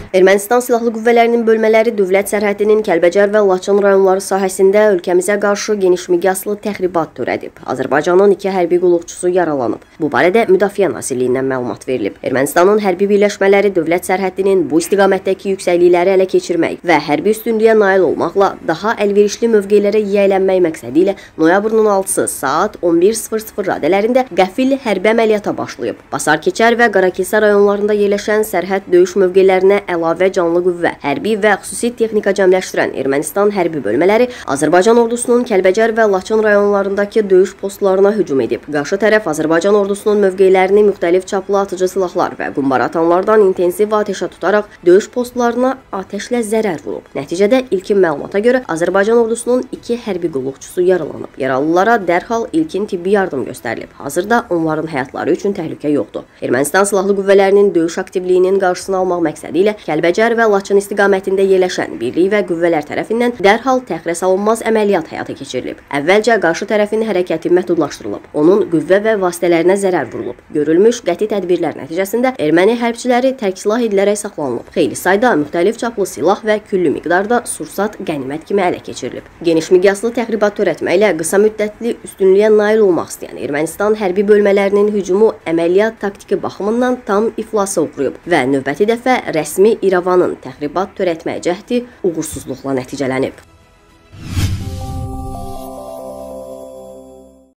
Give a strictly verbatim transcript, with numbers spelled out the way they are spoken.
Ermənistan Silahlı Qüvvələrinin bölmələri dövlət sərhədinin Kəlbəcər və Laçın rayonları sahəsində ölkəmizə qarşı geniş miqyaslı təxribat törədib. Azərbaycanın iki hərbi qulluqçusu yaralanıb. Bu barədə Müdafiə Nazirliyindən məlumat verilib. Ermənistanın hərbi birləşmələri dövlət sərhədinin bu istiqamətdəki yüksəklikləri ələ keçirmək və hərbi üstünlüyə nail olmaqla daha əlverişli mövqelərə yiyələnmək məqsədi ilə noyabrın on altısı saat on bir sıfır sıfır radələrində qəfil hərbi əməliyyata başlayıb. Basarkeçər və Qarakilsə rayonlarında yerləşən sərhəd döyüş mövqelərinə əlavə canlı qüvvə, hərbi və xüsusi texnika cəmləşdirən Ermənistan hərbi bölmələri Azərbaycan ordusunun Kəlbəcər və Laçın rayonlarındakı döyüş postlarına hücum edib. Qarşı tərəf Azərbaycan ordusunun mövqelərini müxtəlif çaplı atıcı silahlar və qumbara atanlardan intensiv atəşə tutaraq döyüş postlarına atəşlə zərər vurub. Nəticədə ilkin məlumata görə Azərbaycan ordusunun iki hərbi qulluqçusu yaralanıb. Yaralılara dərhal ilkin tibbi yardım göstərilib. Hazırda onların həyatları üçün təhlükə yoxdur. Ermənistan Silahlı Qüvvələrinin döyüş aktivliyinin qarşısını almaq məqsədi ilə Kəlbəcər və Laçın istiqamətində yerləşən birlik və qüvvələr tərəfindən dərhal təxirəsalınmaz əməliyyat həyata keçirilib. Əvvəlcə qarşı tərəfin hərəkəti məhdudlaşdırılıb. Onun qüvvə və vasitələrinə zərər vurulub. Görülmüş qəti tədbirlər nəticəsində erməni hərbçiləri tərk silah edilərək saxlanılıb. Xeyli sayda müxtəlif çaplı silah və küllü miqdarda sursat qənimət kimi ələ keçirilib. Geniş miqyaslı təxribat törətməklə qısa müddətli üstünlüyə nail olmaq istəyən Ermənistan hərbi bölmələrinin hücumu əməliyyat taktiki baxımından tam iflasa uğrayıb və növbəti dəfə rəsmi İrəvanın təxribat törətmək cəhdi uğursuzluqla nəticələnib.